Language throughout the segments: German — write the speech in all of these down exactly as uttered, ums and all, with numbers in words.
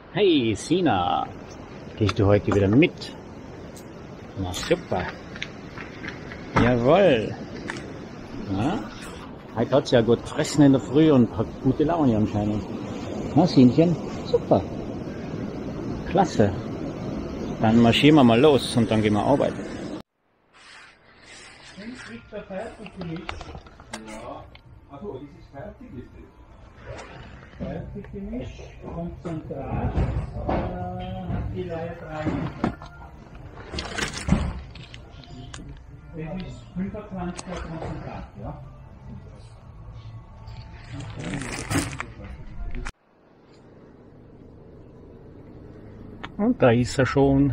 Hey Sina, gehst du heute wieder mit? Na super. Jawohl. Ja, heute hat sie ja gut gefressen in der Früh und hat gute Laune anscheinend. Na Sinchen, super. Klasse. Dann marschieren wir mal los und dann gehen wir arbeiten. Sind Richter fertig gemischt? Ja. Achso, das ist fertig, ist das? Fertig gemischt, Konzentrat, äh, hat die Reihe drei. Das ist fünfundzwanziger Konzentrat, ja? Und da ist er schon.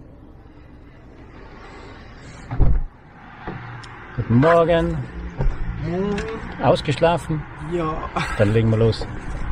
Guten Morgen. Ausgeschlafen? Ja. Dann legen wir los.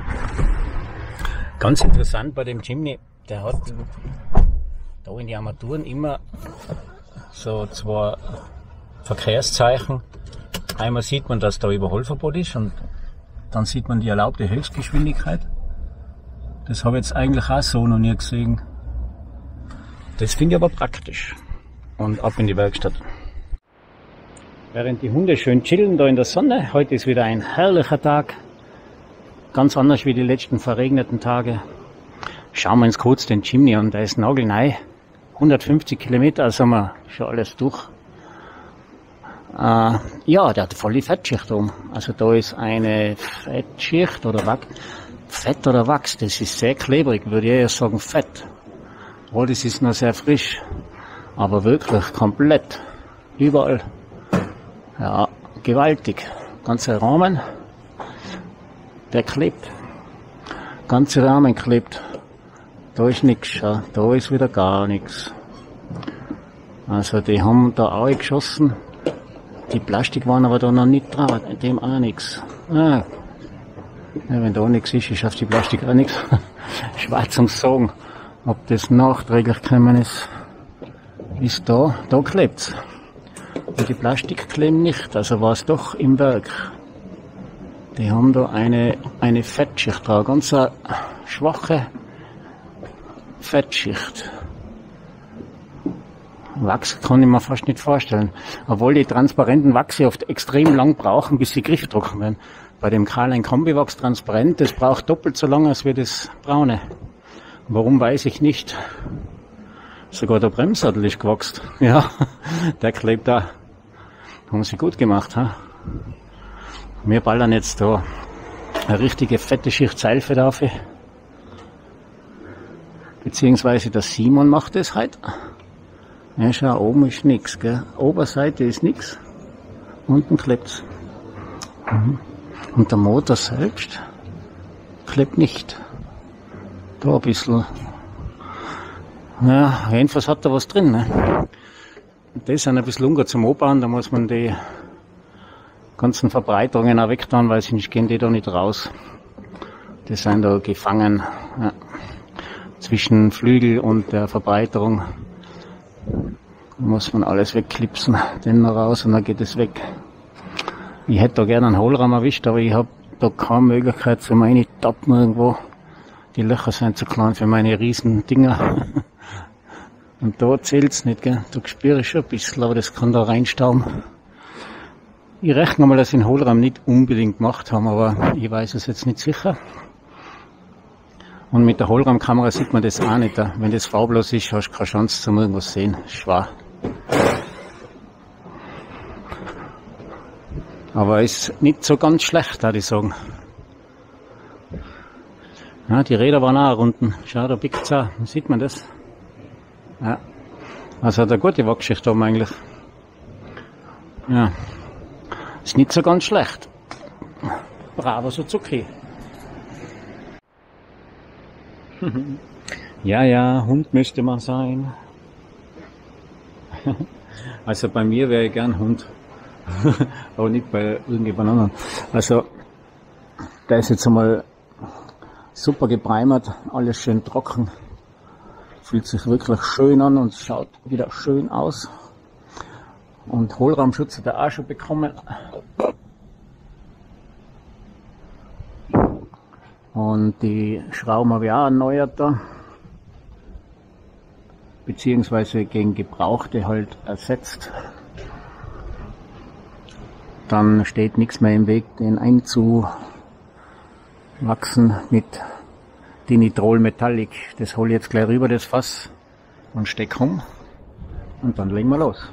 Ganz interessant bei dem Chimney, der hat da in die Armaturen immer so zwei Verkehrszeichen. Einmal sieht man, dass da Überholverbot ist und dann sieht man die erlaubte Höchstgeschwindigkeit. Das habe ich jetzt eigentlich auch so noch nie gesehen. Das finde ich aber praktisch. Und ab in die Werkstatt. Während die Hunde schön chillen da in der Sonne, heute ist wieder ein herrlicher Tag. Ganz anders wie die letzten verregneten Tage. Schauen wir uns kurz den Chimney an, der ist nagelneu. hundertfünfzig Kilometer, also haben wir schon alles durch. Äh, ja, der hat voll die Fettschicht um. Also da ist eine Fettschicht oder Wachs. Fett oder Wachs, das ist sehr klebrig, würde ich eher sagen Fett. Oh, das ist noch sehr frisch. Aber wirklich komplett. Überall. Ja, gewaltig. Ganzer Rahmen, der klebt. Ganze Rahmen klebt. Da ist nichts, ja. Da ist wieder gar nichts. Also die haben da auch geschossen. Die Plastik waren aber da noch nicht drauf, dem auch nichts. Ah. Ja, wenn da nichts ist, ist auf die Plastik auch nichts. Schwer zum sagen, ob das nachträglich gekommen ist. Ist da, da klebt's. Und die Plastik klebt nicht, also war es doch im Werk. Die haben da eine, eine Fettschicht drauf, ganz eine schwache Fettschicht. Wachs kann ich mir fast nicht vorstellen. Obwohl die transparenten Wachse oft extrem lang brauchen, bis sie grifftrocken werden. Bei dem Carline Kombi-Wachs transparent, das braucht doppelt so lange als wir das braune. Warum, weiß ich nicht. Sogar der Bremssattel ist gewachsen. Ja, der klebt da. Haben sie gut gemacht, ha? Wir ballern jetzt da eine richtige fette Schicht Seife drauf. Beziehungsweise der Simon macht das heute. Ja, schau, oben ist nichts, gell? Oberseite ist nichts. Unten klebt's. Mhm. Und der Motor selbst klebt nicht. Da ein bisschen. Ja, jedenfalls hat er was drin, ne? Das ist ein bisschen ungut zum Anbauen, da muss man die ganzen Verbreiterungen auch wegtun, weil sonst gehen die da nicht raus. Die sind da gefangen, ja, zwischen Flügel und der Verbreiterung. Da muss man alles wegklipsen, den noch raus und dann geht es weg. Ich hätte da gerne einen Hohlraum erwischt, aber ich habe da keine Möglichkeit zum Reintappen irgendwo. Die Löcher sind zu klein für meine riesen Dinger. Und da zählt's nicht, gell. Da spüre ich schon ein bisschen, aber das kann da reinstauben. Ich rechne mal, dass sie den Hohlraum nicht unbedingt gemacht haben, aber ich weiß es jetzt nicht sicher. Und mit der Hohlraumkamera sieht man das auch nicht. Wenn das farblos ist, hast du keine Chance zum irgendwas sehen. Schwer. Aber ist nicht so ganz schlecht, würde ich sagen. Ja, die Räder waren auch unten. Schau, da biegt's auch. Sieht man das? Ja. Also hat eine gute Wachschicht oben eigentlich. Ja. Ist nicht so ganz schlecht. Bravo Suzuki. Ja, ja, Hund müsste man sein. Also bei mir wäre ich gern Hund. Aber nicht bei irgendjemand anderen. Also, da ist jetzt einmal super gepreimert, alles schön trocken. Fühlt sich wirklich schön an und schaut wieder schön aus. Und Hohlraumschutz hat er auch schon bekommen. Und die Schrauben habe ich auch erneuert da. Beziehungsweise gegen gebrauchte halt ersetzt. Dann steht nichts mehr im Weg, den einzuwachsen mit Dinitrol Metallic. Das hole ich jetzt gleich rüber, das Fass, und steck um. Und dann legen wir los.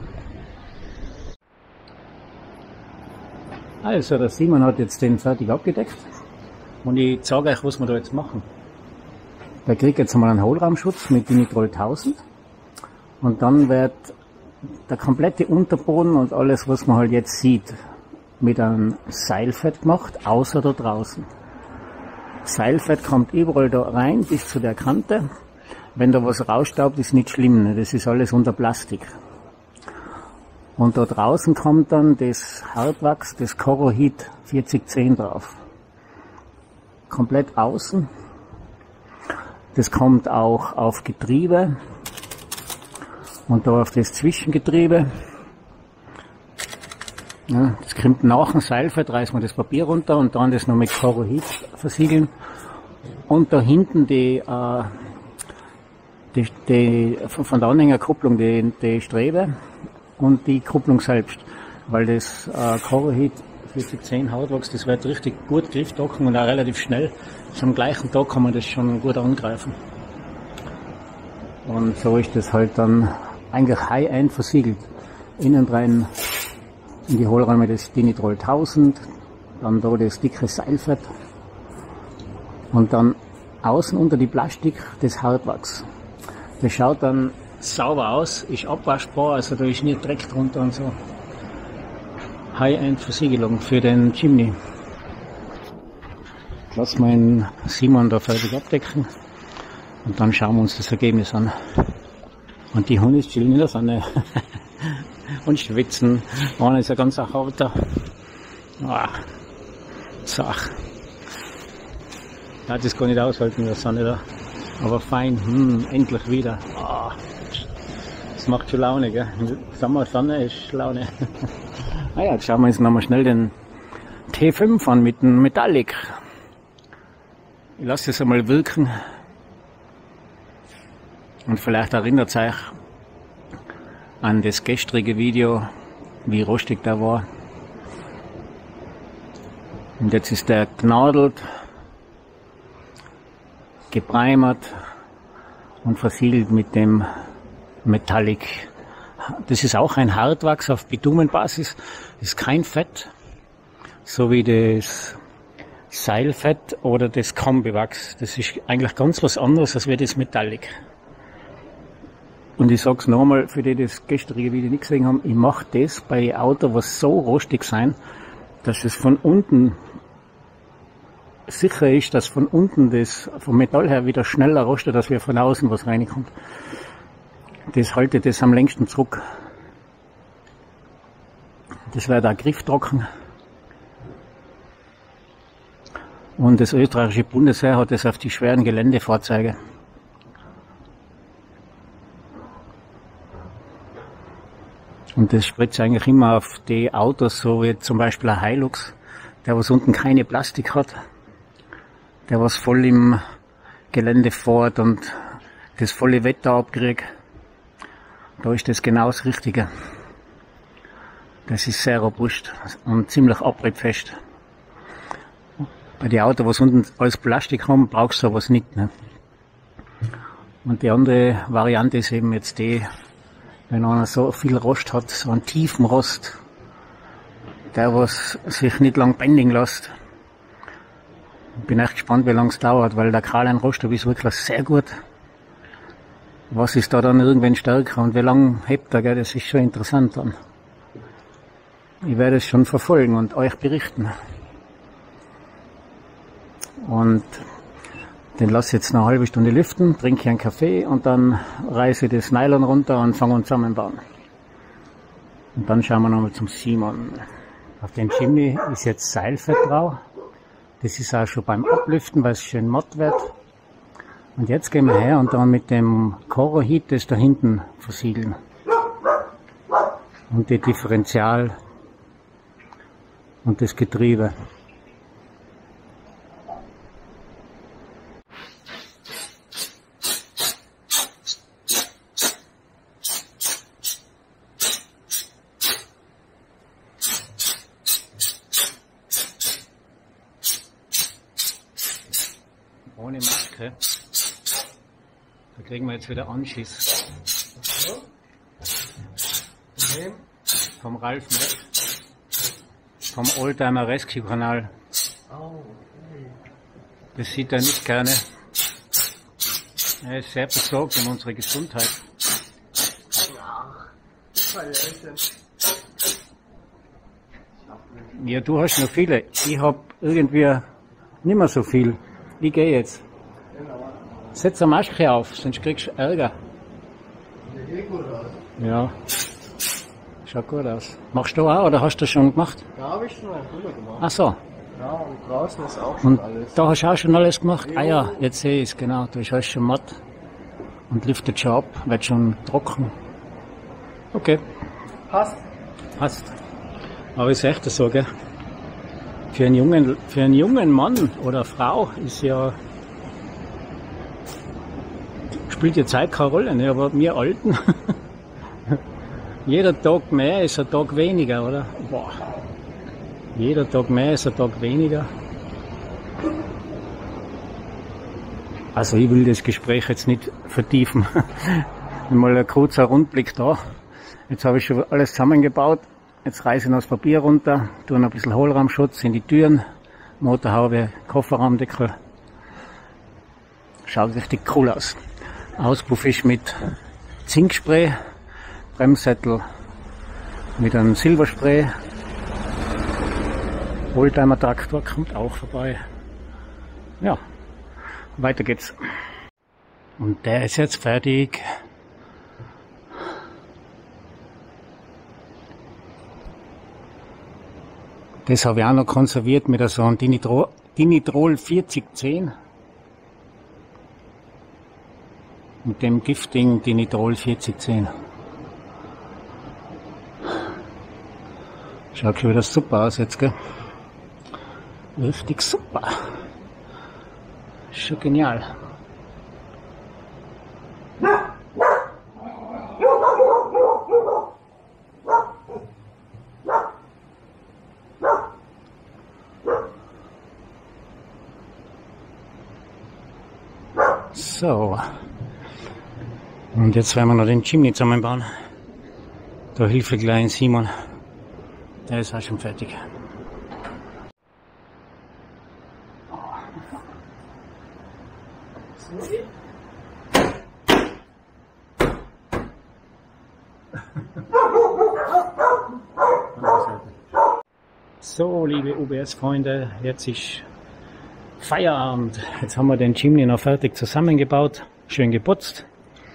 Also, der Simon hat jetzt den fertig abgedeckt. Und ich zeige euch, was wir da jetzt machen. Der kriegt jetzt einmal einen Hohlraumschutz mit Dinitrol tausend. Und dann wird der komplette Unterboden und alles, was man halt jetzt sieht, mit einem Seilfett gemacht, außer da draußen. Seilfett kommt überall da rein, bis zu der Kante. Wenn da was rausstaubt, ist nicht schlimm, das ist alles unter Plastik. Und da draußen kommt dann das Hartwachs, das Corohit vierzig zehn drauf. Komplett außen. Das kommt auch auf Getriebe. Und da auf das Zwischengetriebe, ja, das kommt nach dem Seilfett, reißen wir das Papier runter und dann das noch mit Corohit versiegeln. Und da hinten die, äh, die, die von der Anhängerkupplung die, die Strebe und die Kupplung selbst, weil das äh, Corohit vierzig zehn Hartwachs, das wird richtig gut grifftrocken und auch relativ schnell. Also am gleichen Tag kann man das schon gut angreifen. Und so ist das halt dann eigentlich High-End versiegelt. Innen rein in die Hohlräume das Dinitrol tausend, dann da das dicke Seilfett und dann außen unter die Plastik das Hartwachs. Das schaut dann sauber aus, ist abwaschbar, also da ist nie Dreck drunter und so. High-End Versiegelung für den Chimney. Lass meinen Simon da fertig abdecken und dann schauen wir uns das Ergebnis an. Und die Hunde chillen in der Sonne und schwitzen. Einer ist ein ganzer Hauter. Ah, Zach. Ja, das kann ich nicht aushalten in der Sonne da. Aber fein, hm, endlich wieder. Ah, das macht schon Laune, gell? Sommer, Sonne ist Laune. Ah ja, jetzt schauen wir uns nochmal schnell den T fünf an mit dem Metallic. Ich lasse das einmal wirken. Und vielleicht erinnert es euch an das gestrige Video, wie rostig der war. Und jetzt ist der gnadelt, gepreimert und versiegelt mit dem Metallic. Das ist auch ein Hartwachs auf Bitumenbasis, ist kein Fett, so wie das Seilfett oder das Kombiwachs. Das ist eigentlich ganz was anderes als wie das Metallic. Und ich sag's nochmal, für die, die das gestrige Video nicht gesehen haben, ich mache das bei Autos, was so rostig sein, dass es von unten sicher ist, dass von unten das vom Metall her wieder schneller rostet, als wir von außen was reinkommt. Das haltet das am längsten zurück. Das wird auch grifftrocken. Und das österreichische Bundesheer hat das auf die schweren Geländefahrzeuge. Und das spritzt eigentlich immer auf die Autos, so wie zum Beispiel ein Hilux, der was unten keine Plastik hat, der was voll im Gelände fährt und das volle Wetter abkriegt. Da ist das genau das Richtige. Das ist sehr robust und ziemlich abriebfest. Bei den Autos, was unten alles Plastik haben, brauchst du sowas nicht. Ne? Und die andere Variante ist eben jetzt die, wenn einer so viel Rost hat, so einen tiefen Rost, der was sich nicht lang bändigen lässt. Ich bin echt gespannt, wie lange es dauert, weil der Krallen Rost ist wirklich sehr gut. Was ist da dann irgendwann stärker und wie lange hebt er, gell? Das ist schon interessant dann. Ich werde es schon verfolgen und euch berichten. Und den lasse ich jetzt eine halbe Stunde lüften, trinke einen Kaffee und dann reiße ich das Nylon runter und fange an zusammenbauen. Und dann schauen wir nochmal zum Simon. Auf dem Chimney ist jetzt Seilfett drauf. Das ist auch schon beim Ablüften, weil es schön matt wird. Und jetzt gehen wir her und dann mit dem Corohit das da hinten versiegeln. Und die Differential und das Getriebe. gell? Da kriegen wir jetzt wieder Anschiss. Vom Ralf Meck. Vom Oldtimer Rescue Kanal. Das sieht er nicht gerne. Er ist sehr besorgt um unsere Gesundheit. Ja, du hast noch viele. Ich hab irgendwie nicht mehr so viel. Ich gehe jetzt. Setz eine Maske auf, sonst kriegst du Ärger. Ja. Schaut gut aus. Machst du auch oder hast du das schon gemacht? Da habe ich schon mal drüber gemacht. Ach so. Ja, und draußen ist auch schon Und alles. da hast du auch schon alles gemacht? Jo. Ah ja, jetzt sehe ich es, genau. Du hast alles schon matt. Und lüftet schon ab, wird schon trocken. Okay. Passt. Passt. Aber ist echt so, gell? Für einen jungen, für einen jungen Mann oder Frau ist ja, spielt die Zeit keine Rolle, ne? Aber wir Alten, jeder Tag mehr ist ein Tag weniger, oder? Boah. Jeder Tag mehr ist ein Tag weniger. Also ich will das Gespräch jetzt nicht vertiefen. Mal ein kurzer Rundblick da. Jetzt habe ich schon alles zusammengebaut. Jetzt reiße ich noch das Papier runter, tue noch ein bisschen Hohlraumschutz in die Türen, Motorhaube, Kofferraumdeckel. Schaut richtig cool aus. Auspuff ist mit Zinkspray, Bremssättel mit einem Silberspray. Oldtimer Traktor kommt auch vorbei. Ja, weiter geht's. Und der ist jetzt fertig. Das habe ich auch noch konserviert mit so einem Dinitrol, Dinitrol vierzig zehn. Mit dem Gifting Dinitrol vierzig zehn. Schaut schon wieder super aus jetzt, gell? Richtig super. Schon genial. So. Und jetzt werden wir noch den Chimney zusammenbauen. Da hilft gleich Simon. Der ist auch schon fertig. So, liebe U B S-Freunde, jetzt ist Feierabend. Jetzt haben wir den Chimney noch fertig zusammengebaut, schön geputzt.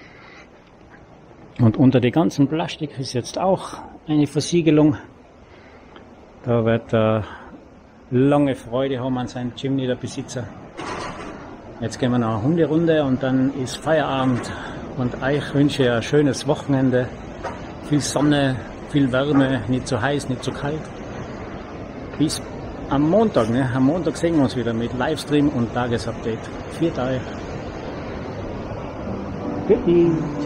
Und unter die ganzen Plastik ist jetzt auch eine Versiegelung. Da wird er lange Freude haben an seinem Chimney, der Besitzer. Jetzt gehen wir noch eine Hunderunde und dann ist Feierabend. Und euch wünsche ich ein schönes Wochenende. Viel Sonne, viel Wärme, nicht zu heiß, nicht zu kalt. Bis am Montag, ne? Am Montag sehen wir uns wieder mit Livestream und Tagesupdate. Viert euch. Bitte.